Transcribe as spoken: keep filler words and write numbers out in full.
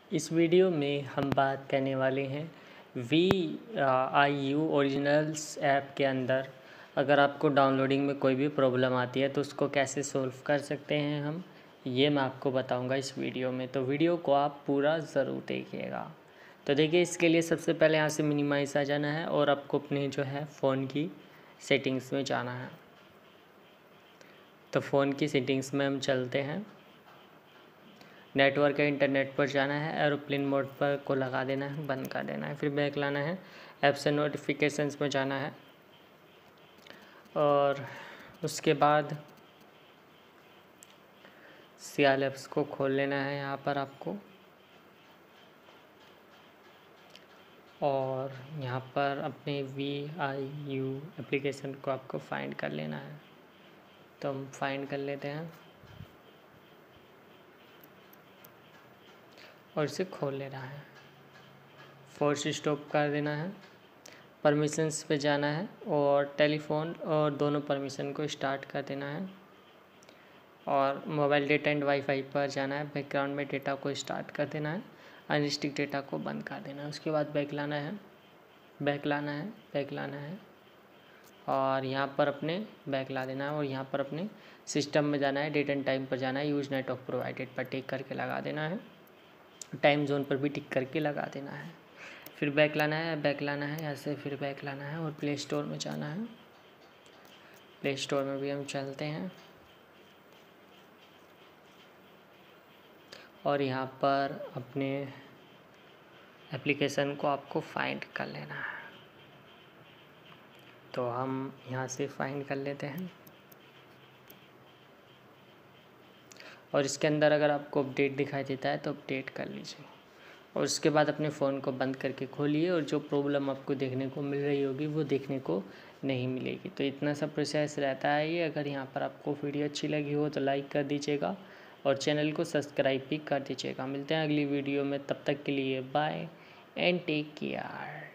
इस वीडियो में हम बात करने वाले हैं V I U originals app के अंदर अगर आपको डाउनलोडिंग में कोई भी प्रॉब्लम आती है तो उसको कैसे सोल्व कर सकते हैं हम, ये मैं आपको बताऊंगा इस वीडियो में। तो वीडियो को आप पूरा ज़रूर देखिएगा। तो देखिए, इसके लिए सबसे पहले यहाँ से मिनिमाइज आ जाना है और आपको अपने जो है फ़ोन की सेटिंग्स में जाना है। तो फ़ोन की सेटिंग्स में हम चलते हैं। नेटवर्क या इंटरनेट पर जाना है, एरोप्लेन मोड पर को लगा देना है, बंद कर देना है। फिर बैक लाना है, ऐप्स एंड नोटिफिकेशंस में जाना है और उसके बाद सियाल ऐप्स को खोल लेना है यहाँ पर आपको, और यहाँ पर अपने वी आई यू एप्लीकेशन को आपको फाइंड कर लेना है। तो हम फाइंड कर लेते हैं और इसे खोल लेना है। फोर्स स्टॉप कर देना है, परमिशंस पे जाना है और टेलीफोन और दोनों परमिशन को स्टार्ट कर देना है और मोबाइल डेटा एंड वाईफाई पर जाना है। बैकग्राउंड में डेटा को स्टार्ट कर देना है, अनरिस्ट्रिक्ट डेटा को बंद कर देना है। उसके बाद बैक लाना है, बैक लाना है, बैक लाना है और यहाँ पर अपने बैक ला देना है और यहाँ पर अपने सिस्टम में जाना है, डेट एंड टाइम पर जाना है, यूज नेटवर्क प्रोवाइडेड पर टिक करके लगा देना है, टाइम जोन पर भी टिक करके लगा देना है। फिर बैक लाना है, बैक लाना है ऐसे, फिर बैक लाना है और प्ले स्टोर में जाना है। प्ले स्टोर में भी हम चलते हैं और यहाँ पर अपने एप्लीकेशन को आपको फाइंड कर लेना है। तो हम यहाँ से फाइंड कर लेते हैं और इसके अंदर अगर आपको अपडेट दिखाई देता है तो अपडेट कर लीजिए और उसके बाद अपने फ़ोन को बंद करके खोलिए और जो प्रॉब्लम आपको देखने को मिल रही होगी वो देखने को नहीं मिलेगी। तो इतना सा प्रोसेस रहता है ये। अगर यहाँ पर आपको वीडियो अच्छी लगी हो तो लाइक कर दीजिएगा और चैनल को सब्सक्राइब भी कर दीजिएगा। मिलते हैं अगली वीडियो में, तब तक के लिए बाय एंड टेक केयर।